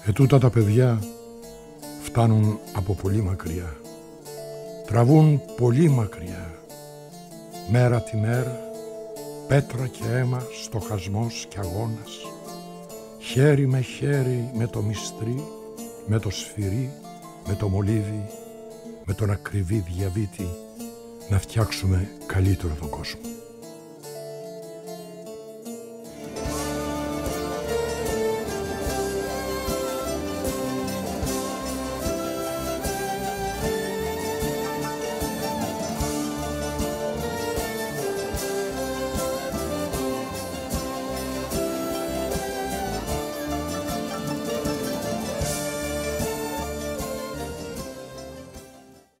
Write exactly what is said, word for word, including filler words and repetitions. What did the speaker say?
Ετούτα τα παιδιά φτάνουν από πολύ μακριά. Τραβούν πολύ μακριά. Μέρα τη μέρα, πέτρα και αίμα, στοχασμός και αγώνας. Χέρι με χέρι με το μυστρί, με το σφυρί, με το μολύβι, με τον ακριβή διαβήτη, να φτιάξουμε καλύτερο τον κόσμο.